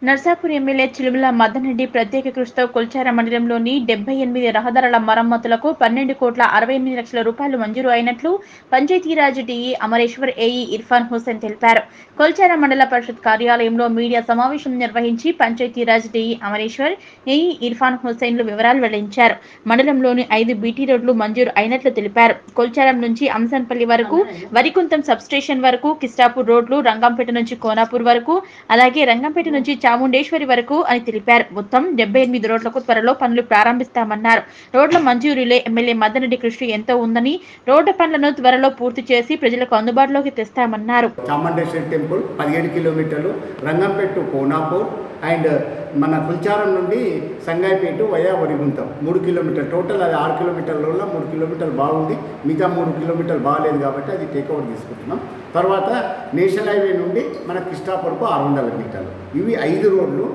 Narsapur MLA Chilumula Madan Reddy ప్రత్యేక కృషితో కొల్చార మండలంలోని 78 రహదారుల మరమ్మతులకు 12,68,00,000 రూపాయలు మంజూరు అయినట్లు పంచాయతీరాజ్ డీఈ అమరేశ్వర్ ఏఈ ఇర్ఫాన్ హుసేన్ తెలిపారు. కొల్చార మండల పరిషత్ కార్యాలయంలో మీడియా సమావేశం నిర్వహించి పంచాయతీరాజ్ డీఈ అమరేశ్వర్ ఏఈ ఇర్ఫాన్ హుసేన్లు వివరాలు వెల్లడించారు. మండలంలోని 5 బీటీ రోడ్లు మంజూరు అయినట్లు తెలిపారు. కొల్చారం నుంచి అంసన్పల్లి వరకు, వరికుంతం సబ్స్టేషన్ వరకు, కిస్టాపూర్ రోడ్లు, రంగంపేట నుంచి కోనాపూర్ వరకు, అలాగే రంగంపేట నుంచి చాముండేశ్వరి వరకు అని తెలిపారు. మొత్తం 78 రోడ్లకు త్వరలో పనులు ప్రారంభిస్తామన్నారు. రోడ్ల మంజూరీలో ఎమ్మెల్యే మదన్రెడ్డి కృషి ఎంతో ఉందని, రోడ్డు పనులను త్వరలో పూర్తి చేసి ప్రజలకు అందుబాటులోకి తెస్తామన్నారు. చాముండేశ్వరి టెంపుల్ 17 కిలోమీటర్లు, రంగంపేట కోనాపూర్ అండ్ మన కుల్చారం నుండి సంగాయిపేట వయా వరిగుంతం 3 కిలోమీటర్లు, టోటల్ అది 6 కిలోమీటర్లలో 3 కిలోమీటర్లు బాగుంది, మిగతా 3 కిలోమీటర్లు బాగాలేదు కాబట్టి అది టేక్ ఓవర్ తీసుకుంటున్నాం. తర్వాత నేషనల్ హైవే నుండి మన కిస్టాపూర్కు 600 మీటర్లు, ఇవి 5 రోడ్లు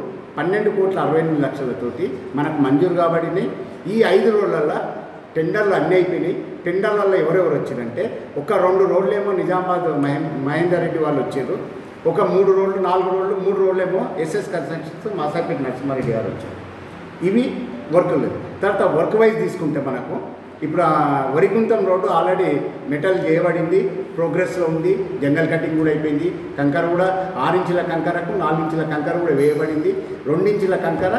12,68,00,000తోటి మనకు మంజూరు కాబడినాయి. ఈ 5 రోడ్లలో టెండర్లు అన్నీ అయిపోయినాయి. టెండర్లలో ఎవరెవరు వచ్చారంటే ఒక 2 రోడ్లేమో నిజామాబాద్ మహేందర్ రెడ్డి వాళ్ళు వచ్చారు, ఒక 3 రోడ్లు 4 రోడ్లు 3 రోడ్లేమో ఎస్ఎస్ కన్స్ట్రక్షన్స్ మాసాపేట నరసింహారెడ్డి గారు వచ్చారు. ఇవి వర్కులు. తర్వాత వర్క్ వైజ్ తీసుకుంటే మనకు ఇప్పుడు వరికుంతం రోడ్డు ఆల్రెడీ మెటల్ చేయబడింది, ప్రోగ్రెస్లో ఉంది, జంగల్ కటింగ్ కూడా అయిపోయింది. కంకర కూడా 6 ఇంచుల కంకరకు 4 ఇంచుల కంకర కూడా వేయబడింది. 2 ఇంచుల కంకర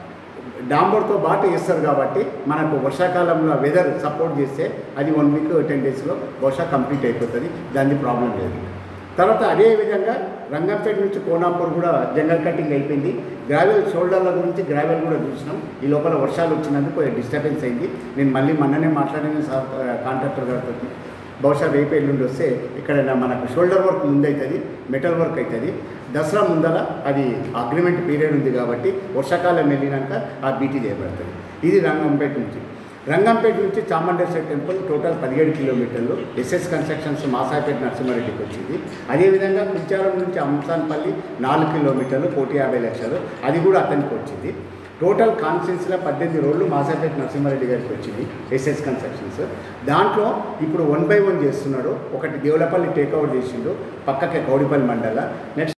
డాంబర్తో పాటు వేస్తారు కాబట్టి మనకు వర్షాకాలంలో వెదర్ సపోర్ట్ చేస్తే అది 1 వీక్ 10 డేస్లో బహుశా కంప్లీట్ అయిపోతుంది, దానికి ప్రాబ్లం లేదు. తర్వాత అదేవిధంగా రంగంపేట నుంచి కోనాపూర్ కూడా జంగల్ కటింగ్ అయిపోయింది. గ్రావెల్ షోల్డర్ల గురించి గ్రావెల్ కూడా చూసినాం. ఈ లోపల వర్షాలు వచ్చినందుకు డిస్టర్బెన్స్ అయింది. నేను మళ్ళీ మొన్ననే మాట్లాడిన కాంట్రాక్టర్ గారితో బహుశా రేపు ఎల్లుండి వస్తే ఇక్కడ మనకు షోల్డర్ వర్క్ ముందు అవుతుంది, మెటల్ వర్క్ అవుతుంది. దసరా ముందర అది అగ్రిమెంట్ పీరియడ్ ఉంది కాబట్టి వర్షాకాలం వెళ్ళినాక ఆ బీటీ చేయబడుతుంది. ఇది రంగంపేట నుంచి. రంగంపేట నుంచి చాముండేశ్వరి టెంపుల్ టోటల్ 17 కిలోమీటర్లు, ఎస్ఎస్ కన్స్ట్రక్షన్స్ మాసాపేట నరసింహారెడ్డికి వచ్చింది. అదేవిధంగా కుల్చారం నుంచి అంసాన్పల్లి 4 కిలోమీటర్లు 1,50,00,000, అది కూడా అతనికి వచ్చింది. టోటల్ కాన్స్టిట్యున్సీలో 18 రోడ్లు మాసాపేట నరసింహారెడ్డి గారికి వచ్చింది ఎస్ఎస్ కన్స్ట్రక్షన్స్. దాంట్లో ఇప్పుడు 1 by 1 చేస్తున్నాడు. ఒకటి దేవులపల్లి టేక్అవుట్ చేసిండు, పక్కకే కౌడిపల్లి మండల. నెక్స్ట్